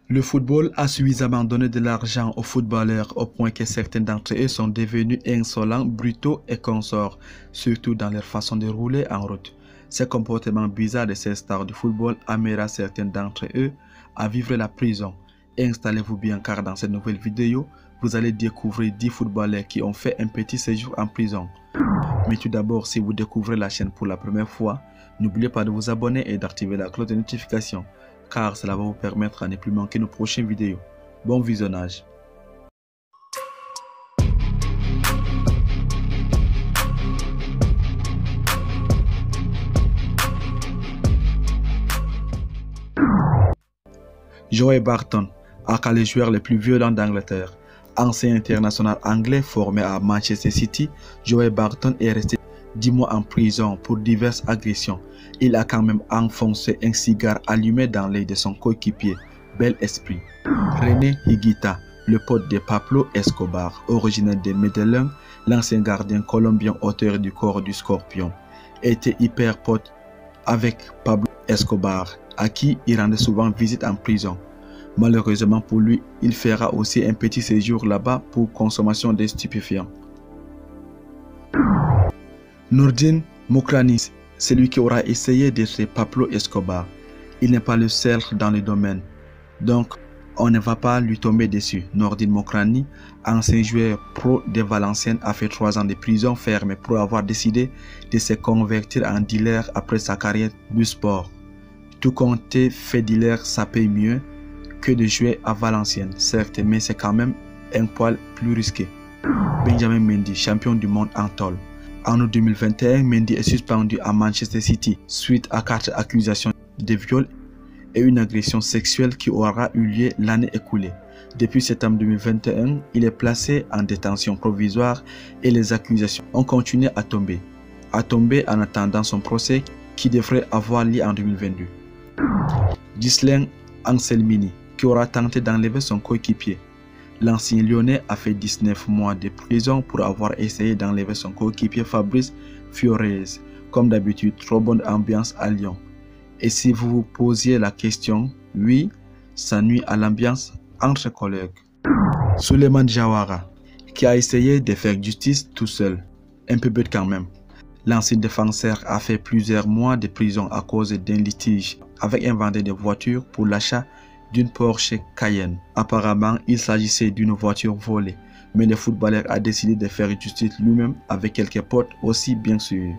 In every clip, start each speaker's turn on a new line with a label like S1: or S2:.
S1: Le football a suffisamment donné de l'argent aux footballeurs au point que certains d'entre eux sont devenus insolents, brutaux et consorts, surtout dans leur façon de rouler en route. Ce comportement bizarre de ces stars du football amènera certains d'entre eux à vivre la prison. Installez-vous bien car dans cette nouvelle vidéo, vous allez découvrir 10 footballeurs qui ont fait un petit séjour en prison. Mais tout d'abord, si vous découvrez la chaîne pour la première fois, n'oubliez pas de vous abonner et d'activer la cloche de notification, car cela va vous permettre à ne plus manquer nos prochaines vidéos. Bon visionnage. Joey Barton, aka le joueur le plus violent d'Angleterre. Ancien international anglais formé à Manchester City, Joey Barton est resté 10 mois en prison pour diverses agressions. Il a quand même enfoncé un cigare allumé dans l'œil de son coéquipier. Bel esprit. René Higuita, le pote de Pablo Escobar, originaire de Medellín, l'ancien gardien colombien auteur du corps du Scorpion, était hyper pote avec Pablo Escobar, à qui il rendait souvent visite en prison. Malheureusement pour lui, il fera aussi un petit séjour là-bas pour consommation de stupéfiants. Nordin Mokrani, celui qui aura essayé d'être Pablo Escobar. Il n'est pas le seul dans le domaine, donc on ne va pas lui tomber dessus. Nordin Mokrani, ancien joueur pro de Valenciennes, a fait 3 ans de prison ferme pour avoir décidé de se convertir en dealer après sa carrière du sport. Tout compte fait, dealer ça paye mieux que de jouer à Valenciennes, certes, mais c'est quand même un poil plus risqué. Benjamin Mendy, champion du monde en tôle. En août 2021, Mendy est suspendu à Manchester City suite à 4 accusations de viol et une agression sexuelle qui aura eu lieu l'année écoulée. Depuis septembre 2021, il est placé en détention provisoire et les accusations ont continué à tomber en attendant son procès qui devrait avoir lieu en 2022. Ghislain Anselmini, qui aura tenté d'enlever son coéquipier. L'ancien Lyonnais a fait 19 mois de prison pour avoir essayé d'enlever son coéquipier Fabrice Fiorez. Comme d'habitude, trop bonne ambiance à Lyon. Et si vous vous posiez la question, oui, ça nuit à l'ambiance entre collègues. Souleymane Diawara, qui a essayé de faire justice tout seul, un peu bête quand même. L'ancien défenseur a fait plusieurs mois de prison à cause d'un litige avec un vendeur de voitures pour l'achat d'une Porsche Cayenne. Apparemment, il s'agissait d'une voiture volée, mais le footballeur a décidé de faire justice lui-même avec quelques potes aussi bien sûr.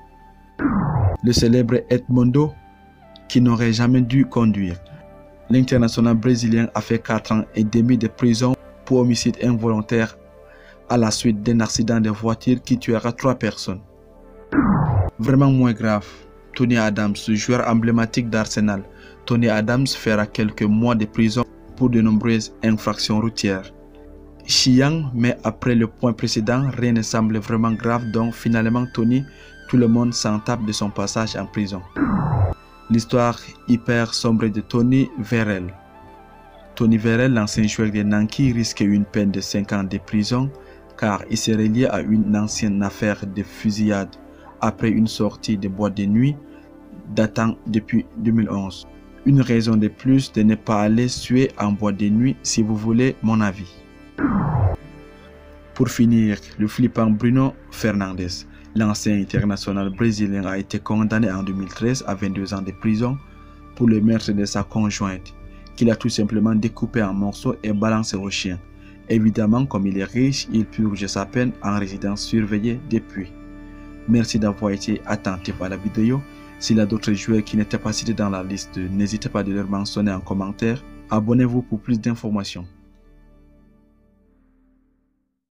S1: Le célèbre Edmundo, qui n'aurait jamais dû conduire. L'international brésilien a fait 4 ans et demi de prison pour homicide involontaire à la suite d'un accident de voiture qui tuera 3 personnes. Vraiment moins grave, Tony Adams, joueur emblématique d'Arsenal. Tony Adams fera quelques mois de prison pour de nombreuses infractions routières. Chiant, mais après le point précédent, rien ne semble vraiment grave, donc finalement Tony, tout le monde s'en tape de son passage en prison. L'histoire hyper sombre de Tony Vérel. Tony Vérel, l'ancien joueur de Nancy, risque une peine de 5 ans de prison car il serait lié à une ancienne affaire de fusillade après une sortie de boîte de nuit datant depuis 2011. Une raison de plus de ne pas aller suer en boîte de nuit si vous voulez mon avis. Pour finir, le flippant Bruno Fernandes, l'ancien international brésilien, a été condamné en 2013 à 22 ans de prison pour le meurtre de sa conjointe, qu'il a tout simplement découpé en morceaux et balancé au chien. Évidemment, comme il est riche, il purge sa peine en résidence surveillée depuis. Merci d'avoir été attentif à la vidéo. S'il y a d'autres joueurs qui n'étaient pas cités dans la liste, n'hésitez pas à les mentionner en commentaire. Abonnez-vous pour plus d'informations.